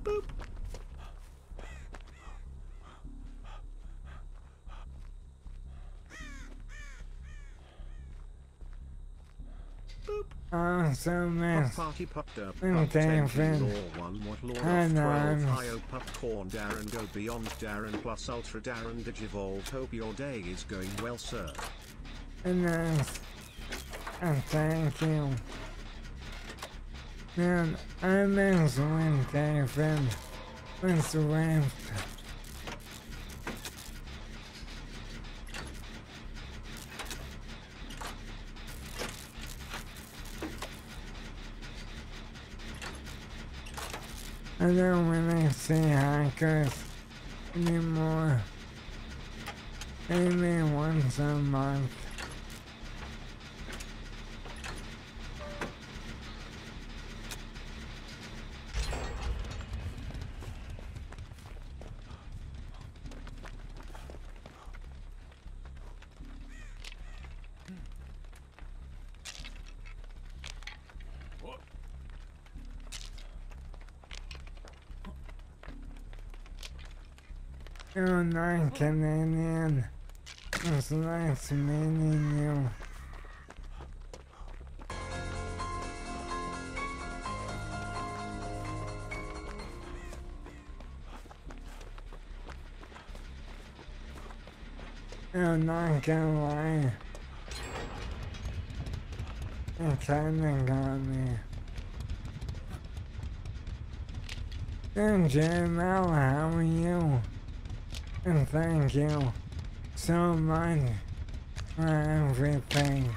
Oh, so nice. Party pupped up. Thank you, friend. Law 1 what law Hi, of 12 Nines. IO popcorn Darren go beyond Darren plus ultra Darren digivolve hope your day is going well sir. And nice. And thank you. Man, I'm excellent, day, friend. What's the ramp? I don't really see hackers anymore. Maybe once a month. You're not Canadian. It's nice meeting you. You're not gonna lie. You kinda got me. Good, Jamal, how are you? And thank you so much for everything.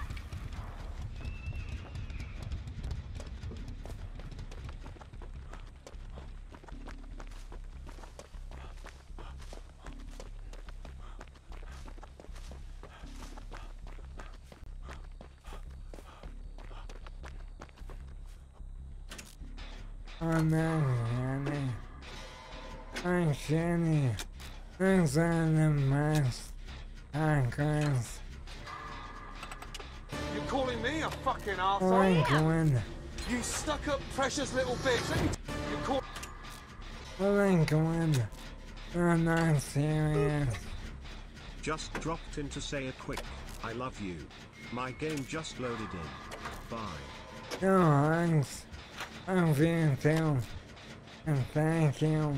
I'm Shanny. I'm Shanny. Thanks on the mask. Hi, Chris. You're calling me a fucking arsehole? Lincoln. You stuck up precious little bitch. Let me you call Lincoln. You're not serious. Just dropped in to say a quick I love you. My game just loaded in. Bye. No, thanks. I'm you too. And thank you.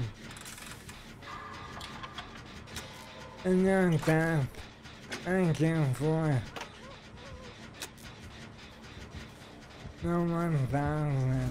And your death. Thank you for the 1,000.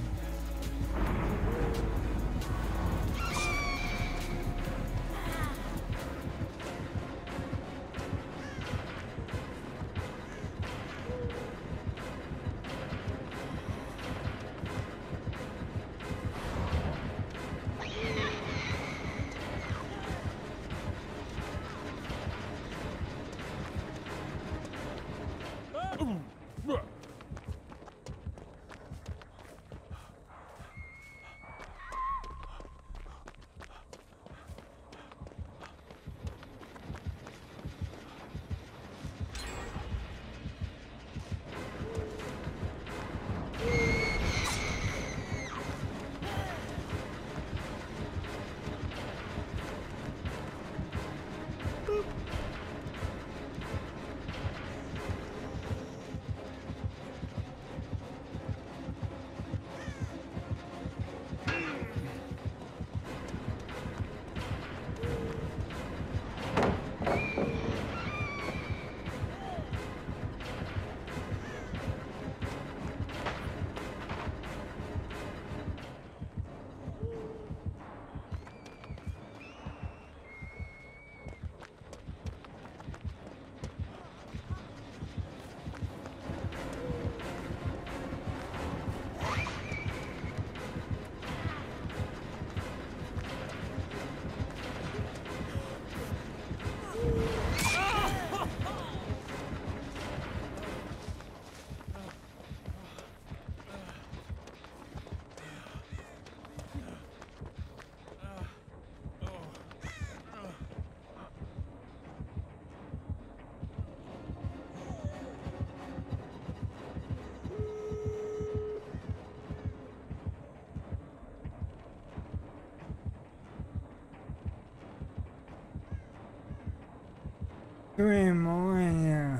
Three more, yeah.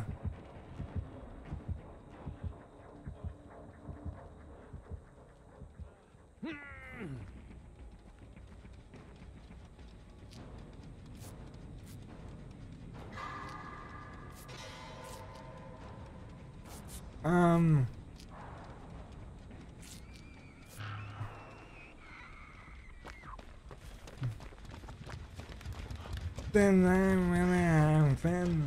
Did that really happen?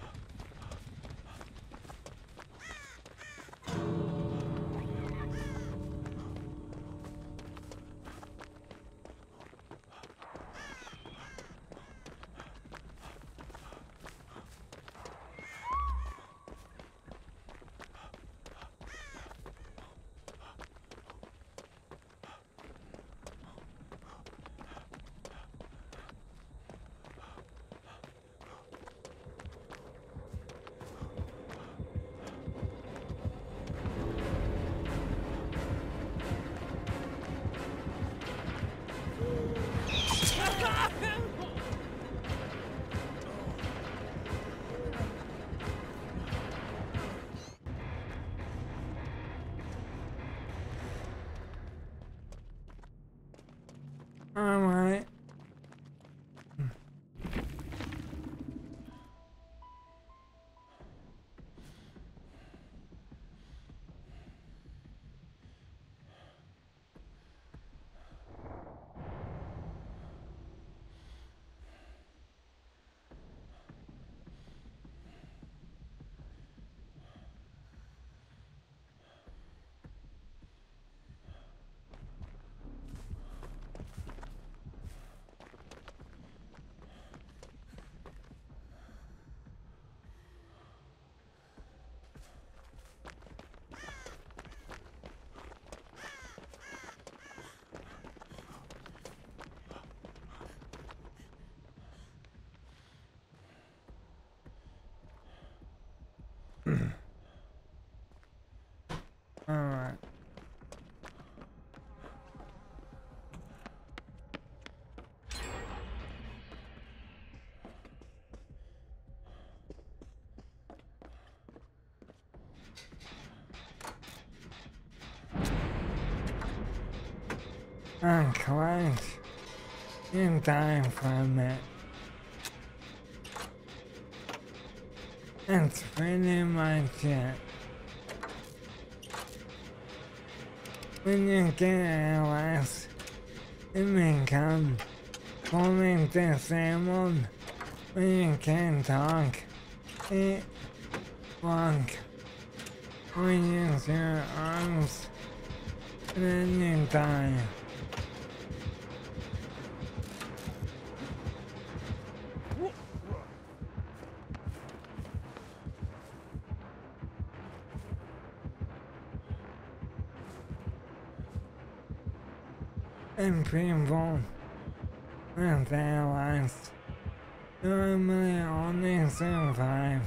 Alright. Alright. I'm correct. In time from it. That's pretty much it. When you get ALS, it becomes fully disabled when you can't talk, eat, walk, or use your arms, and then you die. And people with ALS normally only survive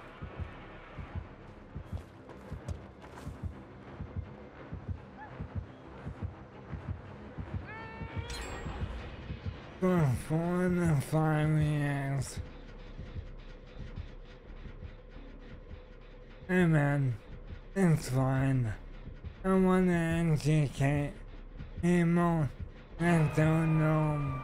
for 4 to 5 years. Hey man, it's fine. I want to educate people that don't know.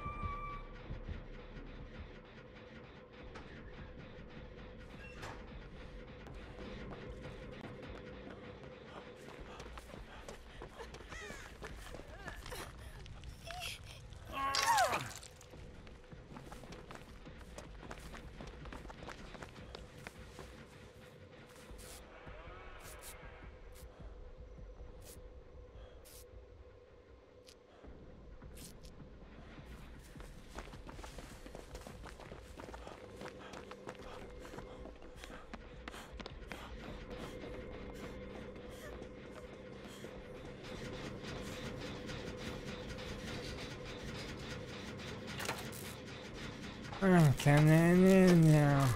I'm Canadian now.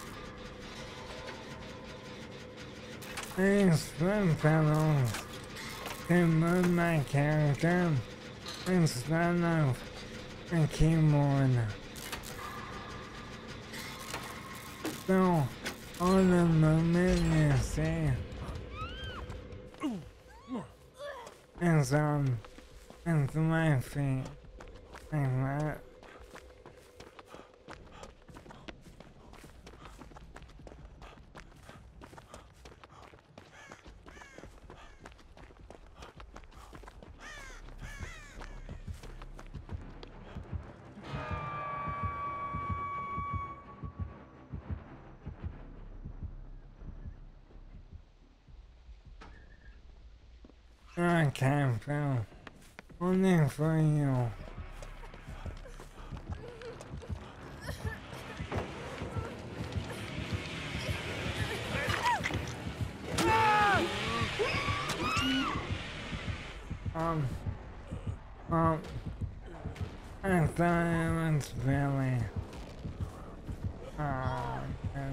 I use foot pedals to move my character instead of a keyboard. So, all the movement you see is my feet, like that. I can't feel only for you. Well, I thought it was Billy. Oh, man.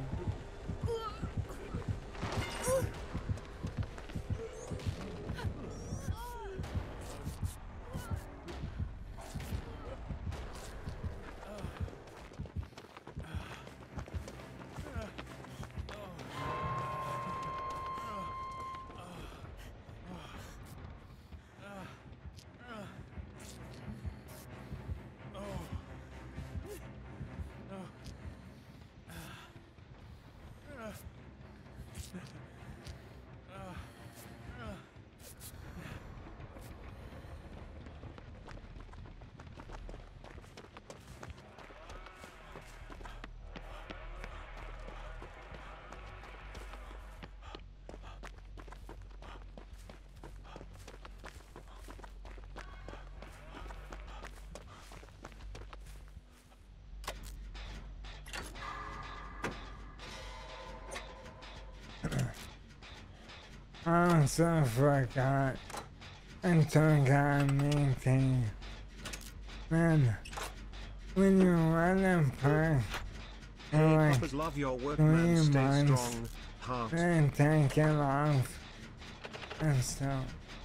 I also forgot and took on meeting. Man, when you run in park, Hey, like Poppers, love your work, man. 3 Stay months, strong. Heart. then take it off and stuff.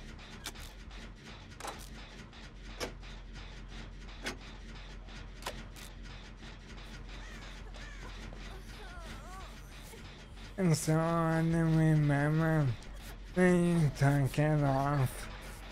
And so I didn't remember that you took it off.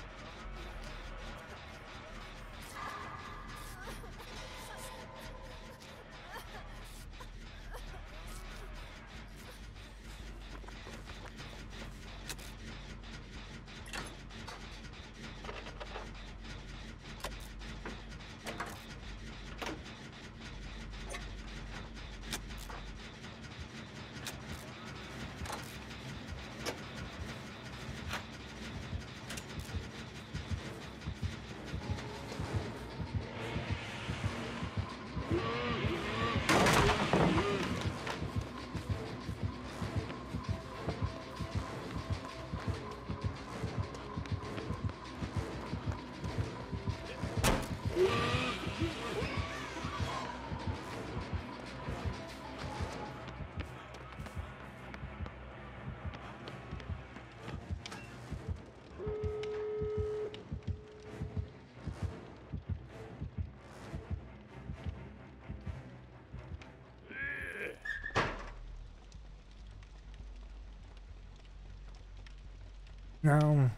No.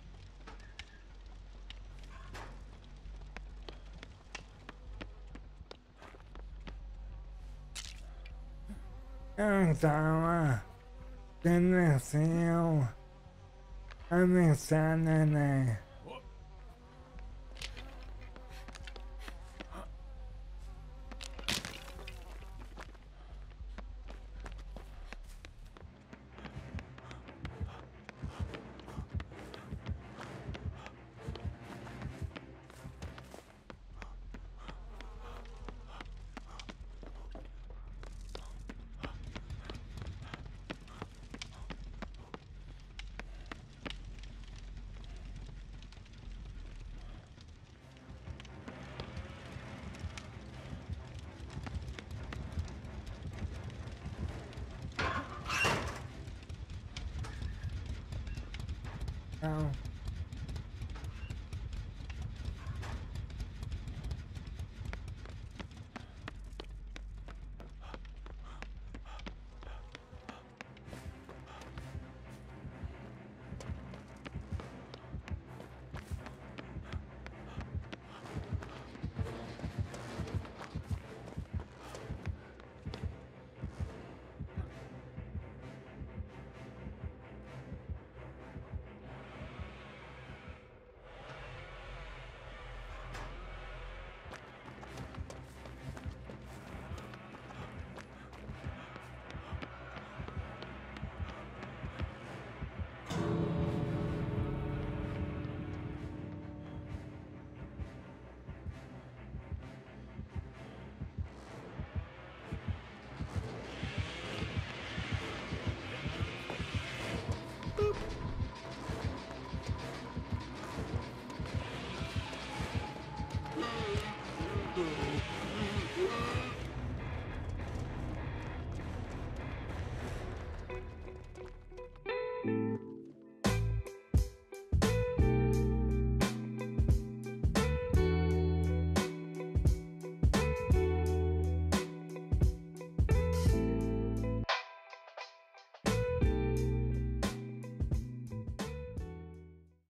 Oh, Dara. Good to see you. I'm excited. Oh.